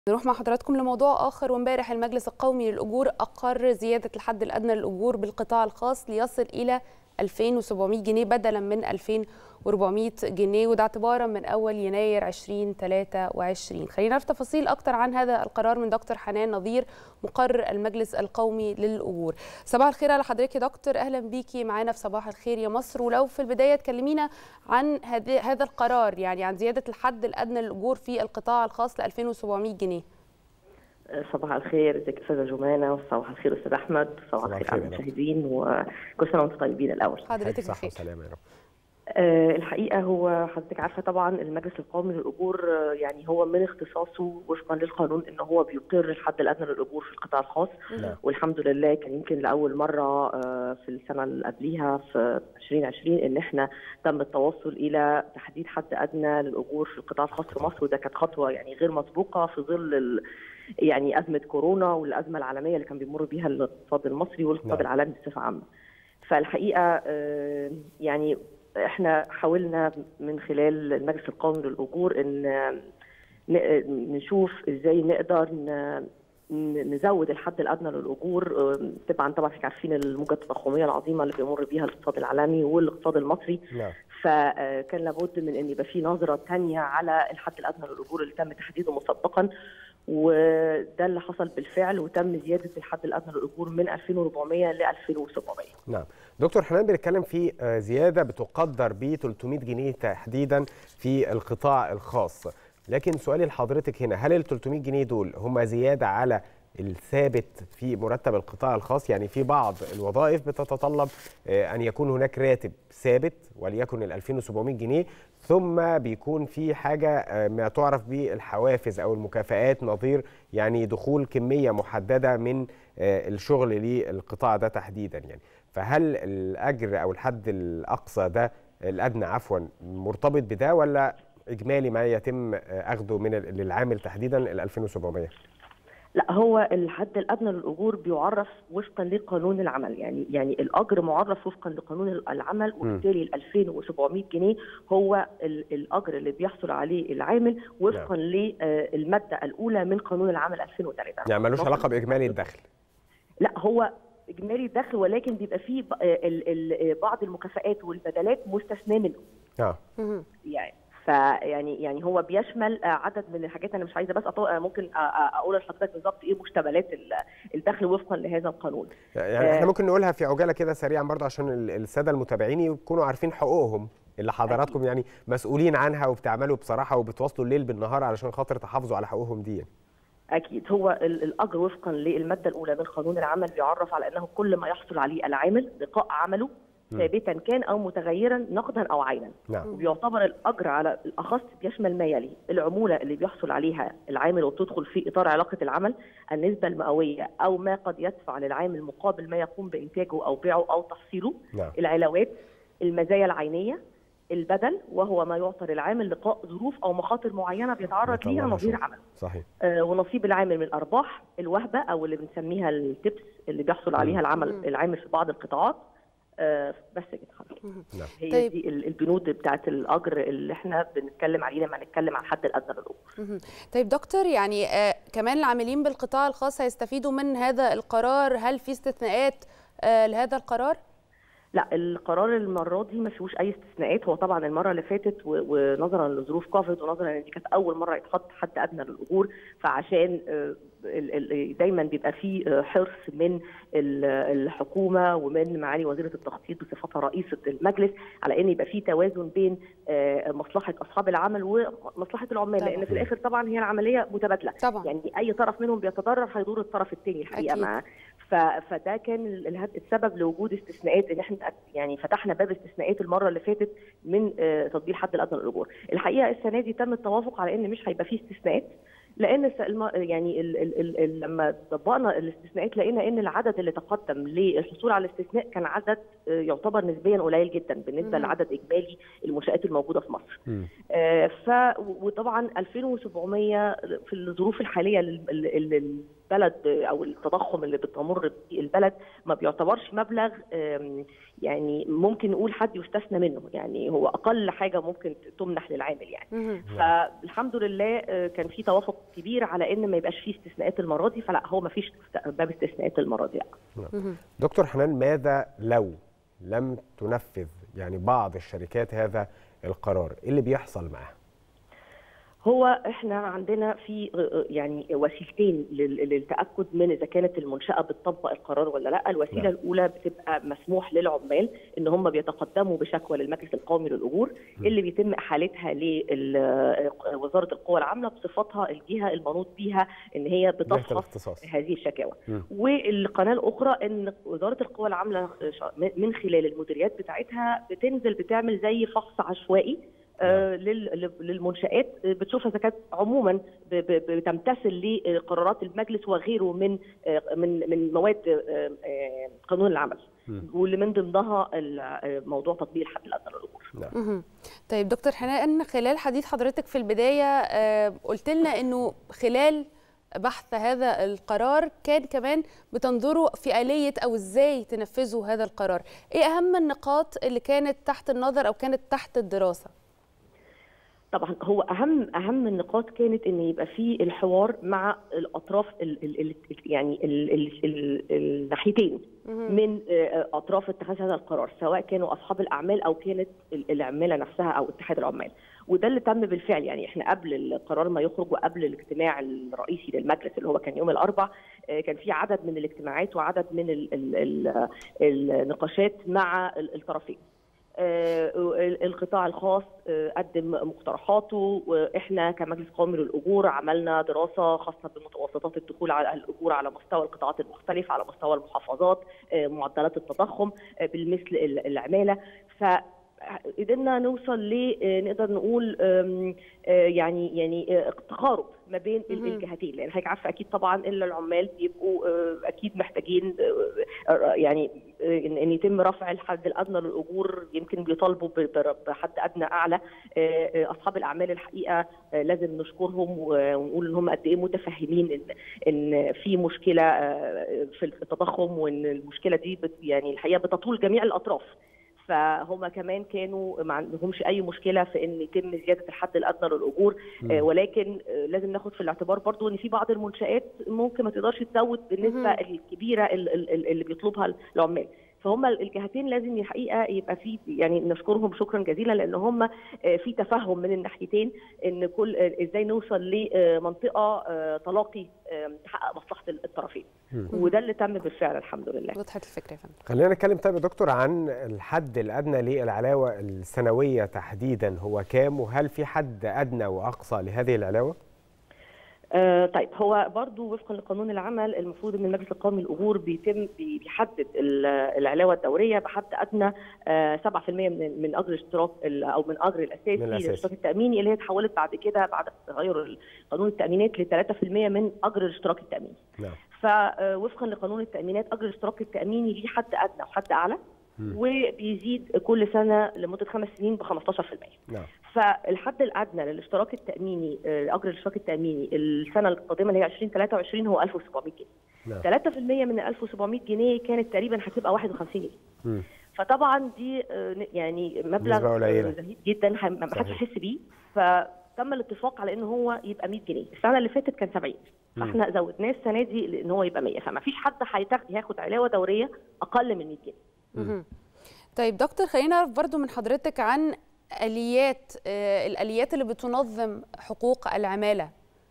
نروح مع حضراتكم لموضوع آخر. وامبارح المجلس القومي للأجور أقر زيادة الحد الأدنى للأجور بالقطاع الخاص ليصل إلى 2700 جنيه بدلا من 2400 جنيه، وده اعتبارا من أول يناير 2023. خلينا نعرف تفاصيل أكتر عن هذا القرار من دكتور حنان نظير مقرر المجلس القومي للأجور. صباح الخير على حضرتك يا دكتور، أهلا بيكي معانا في صباح الخير يا مصر. ولو في البداية تكلمينا عن هذا القرار، يعني عن زيادة الحد الأدنى للأجور في القطاع الخاص ل 2700 جنيه. صباح الخير، ازيك يا استاذه جمانه، وصباح الخير استاذ احمد، وصباح الخير على المشاهدين، وكل سنه وانتم طيبين. الاول حضرتك صحه وسلامه يا رب. الحقيقه هو حضرتك عارفه طبعا المجلس القومي للاجور يعني هو من اختصاصه وفقا للقانون ان هو بيقر الحد الادنى للاجور في القطاع الخاص. والحمد لله كان يمكن لاول مره في السنه اللي قبليها في 2020 ان احنا تم التوصل الى تحديد حد ادنى للاجور في القطاع الخاص في مصر، وده كانت خطوه يعني غير مسبوقه في ظل يعني أزمة كورونا والأزمة العالمية اللي كان بيمر بيها الاقتصاد المصري والاقتصاد العالمي بصفة عامة. فالحقيقة يعني احنا حاولنا من خلال المجلس القومي للأجور ان نشوف ازاي نقدر نزود الحد الادنى للاجور. طبعا احنا عارفين الموجه التضخميه العظيمه اللي بيمر بيها الاقتصاد العالمي والاقتصاد المصري. فكان لابد من ان يبقى في نظره ثانيه على الحد الادنى للاجور اللي تم تحديده مسبقا، وده اللي حصل بالفعل، وتم زياده الحد الادنى للاجور من 2400 ل 2700. نعم دكتور حنان، بنتكلم في زياده بتقدر ب 300 جنيه تحديدا في القطاع الخاص، لكن سؤالي لحضرتك هنا، هل ال 300 جنيه دول هم زياده على الثابت في مرتب القطاع الخاص؟ يعني في بعض الوظائف بتتطلب أن يكون هناك راتب ثابت وليكن ال 2700 جنيه، ثم بيكون في حاجة ما تعرف بالحوافز أو المكافآت، نظير يعني دخول كمية محددة من الشغل للقطاع ده تحديدا. يعني فهل الأجر أو الحد الأقصى ده الأدنى عفوا مرتبط بده، ولا إجمالي ما يتم أخذه من للعامل تحديدا ال 2700؟ لا، هو الحد الادنى للاجور بيعرف وفقا لقانون العمل، يعني الاجر معرف وفقا لقانون العمل، وبالتالي ال 2700 جنيه هو الاجر اللي بيحصل عليه العامل وفقا للماده الاولى من قانون العمل 2003. يعني ملوش علاقه باجمالي الدخل؟ لا، هو اجمالي الدخل، ولكن بيبقى فيه بعض المكافآت والبدلات مستثناه منه. يعني هو بيشمل عدد من الحاجات. انا مش عايزه بس ممكن اقول لحضرتك بالظبط ايه مشتملات الدخل وفقا لهذا القانون. يعني احنا ممكن نقولها في عجاله كده سريعا برضه عشان الساده المتابعين يكونوا عارفين حقوقهم اللي حضراتكم أكيد يعني مسؤولين عنها وبتعملوا بصراحه وبتواصلوا الليل بالنهار علشان خاطر تحافظوا على حقوقهم دي. اكيد هو الاجر وفقا للماده الاولى من قانون العمل بيعرف على انه كل ما يحصل عليه العامل لقاء عمله ثابتا كان او متغيرا نقدا او عينا. وبيعتبر الاجر على الاخص بيشمل ما يلي: العموله اللي بيحصل عليها العامل وبتدخل في اطار علاقه العمل، النسبه المئويه او ما قد يدفع للعامل مقابل ما يقوم بانتاجه او بيعه او تحصيله، العلاوات، المزايا العينيه، البدل وهو ما يعطى للعامل لقاء ظروف او مخاطر معينه بيتعرض ليها نظير عمله. صحيح. ونصيب العامل من الارباح، الوهبه او اللي بنسميها التبس اللي بيحصل عليها العامل في بعض القطاعات. بس كده حضرتك. هي دي البنود بتاعت الاجر اللي احنا بنتكلم عليه لما نتكلم عن الحد الادنى للاجور. طيب دكتور، يعني كمان العاملين بالقطاع الخاص هيستفيدوا من هذا القرار؟ هل في استثناءات لهذا القرار؟ لا، القرار المره دي ما فيهوش اي استثناءات. هو طبعا المره اللي فاتت ونظرا لظروف كوفيد ونظرا ان دي كانت اول مره يتحط حد ادنى للاجور، فعشان دايما بيبقى في حرص من الحكومه ومن معالي وزيره التخطيط بصفتها رئيسه المجلس على ان يبقى في توازن بين مصلحه اصحاب العمل ومصلحه العمال، لان في الاخر طبعا هي العمليه متبادله. يعني اي طرف منهم بيتضرر هيضر الطرف الثاني الحقيقه. فده كان السبب لوجود استثناءات، ان احنا يعني فتحنا باب استثناءات المره اللي فاتت من تطبيق الحد الادنى للاجور. الحقيقه السنه دي تم التوافق على ان مش هيبقى فيه استثناءات، لان يعني لما طبقنا الاستثناءات لقينا ان العدد اللي تقدم للحصول على الاستثناء كان عدد يعتبر نسبيا قليل جدا بالنسبه لعدد اجمالي المنشآت الموجوده في مصر. وطبعا 2700 في الظروف الحاليه اللي البلد او التضخم اللي بتمر بيه البلد ما بيعتبرش مبلغ يعني ممكن نقول حد يستثنى منه، يعني هو اقل حاجه ممكن تمنح للعامل يعني. فالحمد لله كان في توافق كبير على ان ما يبقاش فيه استثناءات المره دي، فلا هو ما فيش باب استثناءات المره دي. دكتور حنان، ماذا لو لم تنفذ يعني بعض الشركات هذا القرار؟ ايه اللي بيحصل معاها؟ هو احنا عندنا في يعني وسيلتين للتاكد من اذا كانت المنشاه بتطبق القرار ولا لا. الوسيله الاولى بتبقى مسموح للعمال ان هم بيتقدموا بشكوى للمجلس القومي للاجور اللي بيتم احالتها لوزاره القوى العامله بصفتها الجهه المنوط بيها ان هي بتفحص هذه الشكاوى. والقناه الاخرى ان وزاره القوى العامله من خلال المديريات بتاعتها بتنزل بتعمل زي فحص عشوائي للمنشآت، بتشوف اذا كانت عموما بتمتثل لقرارات المجلس وغيره من مواد قانون العمل، واللي من ضمنها موضوع تطبيق الحد الادنى للاجور. طيب دكتور حنان، خلال حديث حضرتك في البدايه قلت لنا انه خلال بحث هذا القرار كان كمان بتنظروا في آلية أو إزاي تنفذوا هذا القرار. إيه أهم النقاط اللي كانت تحت النظر أو كانت تحت الدراسة؟ طبعا هو اهم النقاط كانت ان يبقى في الحوار مع الاطراف يعني الناحيتين من اطراف اتخاذ هذا القرار، سواء كانوا اصحاب الاعمال او كانت العماله نفسها او اتحاد العمال. وده اللي تم بالفعل. يعني احنا قبل القرار ما يخرج وقبل الاجتماع الرئيسي للمجلس اللي هو كان يوم الاربعاء، كان في عدد من الاجتماعات وعدد من النقاشات مع الطرفين. القطاع الخاص قدم مقترحاته، واحنا كمجلس قومي للاجور عملنا دراسه خاصه بمتوسطات الدخول على الاجور على مستوى القطاعات المختلفه، على مستوى المحافظات، معدلات التضخم بالمثل العماله. قدرنا نوصل نقدر نقول يعني تقارب ما بين الجهتين، لان حضرتك عارفه اكيد طبعا ان العمال بيبقوا اكيد محتاجين يعني ان يتم رفع الحد الادنى للاجور، يمكن بيطالبوا بحد ادنى اعلى. اصحاب الاعمال الحقيقه لازم نشكرهم ونقول ان هم قد ايه متفهمين ان في مشكله في التضخم، وان المشكله دي يعني الحقيقه بتطول جميع الاطراف. فهم كمان كانوا ما عندهمش اي مشكله في ان يتم زياده الحد الادنى للاجور، ولكن لازم ناخد في الاعتبار برضو ان في بعض المنشآت ممكن ما تقدرش تزود بالنسبه الكبيره اللي بيطلبها العمال. فهم الجهتين لازم الحقيقه يبقى في يعني نشكرهم شكرا جزيلا، لان هم في تفهم من الناحيتين ان كل ازاي نوصل لمنطقه تلاقي تحقق مصلحه الطرفين. وده اللي تم بالفعل الحمد لله. وضحت الفكره يا فندم. خلينا نتكلم طيب يا دكتور عن الحد الادنى للعلاوه السنويه تحديدا، هو كام؟ وهل في حد ادنى واقصى لهذه العلاوه؟ طيب هو برضو وفقا لقانون العمل المفروض ان المجلس القومي للاجور بيحدد العلاوه الدوريه بحد ادنى 7% من اجر الاشتراك او من اجر الاساسي للاشتراك التاميني، اللي هي اتحولت بعد كده بعد تغير قانون التامينات ل 3% من اجر الاشتراك التاميني. نعم. فوفقا لقانون التامينات اجر الاشتراك التاميني ليه حد ادنى وحد اعلى، وبيزيد كل سنه لمده 5 سنين ب 15%. نعم. فالحد الادنى للاشتراك التاميني اجر الاشتراك التاميني السنه القادمه اللي هي 2023 هو 1700 جنيه. نعم. 3% من 1700 جنيه كانت تقريبا هتبقى 51 جنيه. فطبعا دي يعني مبلغ زهيد جدا ما حدش يحس بيه. فتم الاتفاق على ان هو يبقى 100 جنيه. السنه اللي فاتت كان 70، فاحنا زودناه السنه دي ان هو يبقى 100، فما فيش حد هياخد علاوه دوريه اقل من 100 جنيه. طيب دكتور، خلينا نعرف برضو من حضرتك عن الآليات اللي بتنظم حقوق العمالة.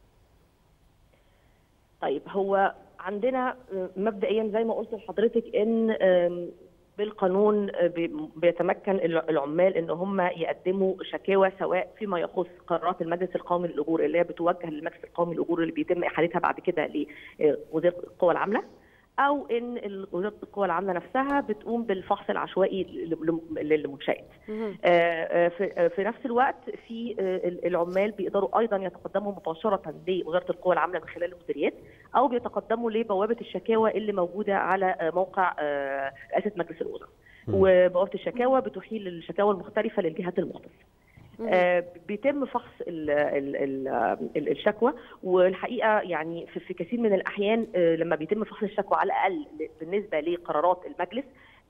طيب هو عندنا مبدئيا زي ما قلت لحضرتك ان بالقانون بيتمكن العمال ان هم يقدموا شكاوى سواء فيما يخص قرارات المجلس القومي للاجور اللي هي بتوجه للمجلس القومي للاجور اللي بيتم احالتها بعد كده لوزاره القوى العامله، او ان وزاره القوى العامله نفسها بتقوم بالفحص العشوائي للمنشآت. في نفس الوقت في العمال بيقدروا ايضا يتقدموا مباشره لوزاره القوى العامله من خلال المديريات، او بيتقدموا لبوابه الشكاوى اللي موجوده على موقع رئاسه مجلس الوزراء. وبوابه الشكاوى بتحيل الشكاوى المختلفه للجهات المختصه. بيتم فحص الشكوى. والحقيقه يعني في كثير من الاحيان لما بيتم فحص الشكوى على الاقل بالنسبه لقرارات المجلس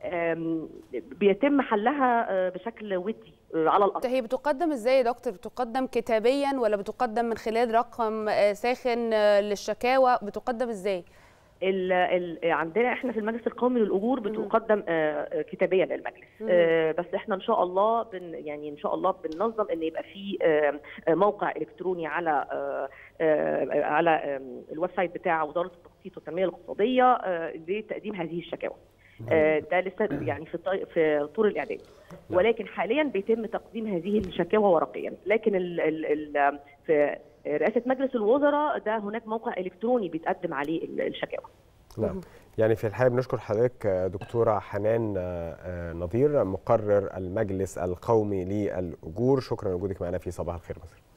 بيتم حلها بشكل ودي على الارض. هي بتقدم ازاي يا دكتور؟ بتقدم كتابيا ولا بتقدم من خلال رقم ساخن للشكاوى؟ بتقدم ازاي؟ عندنا احنا في المجلس القومي للاجور بتقدم كتابيا للمجلس. بس احنا ان شاء الله ان شاء الله بننظم ان يبقى في موقع الكتروني على الويب سايت بتاع وزاره التخطيط والتنميه الاقتصاديه لتقديم هذه الشكاوى. ده لسه يعني في طور الاعداد، ولكن حاليا بيتم تقديم هذه الشكاوى ورقيا. لكن في رئاسه مجلس الوزراء ده هناك موقع الكتروني بيتقدم عليه الشكاوى. نعم. يعني في الحقيقه بنشكر حضرتك دكتوره حنان نظير، مقرر المجلس القومي للاجور. شكرا لوجودك معنا في صباح الخير مصر.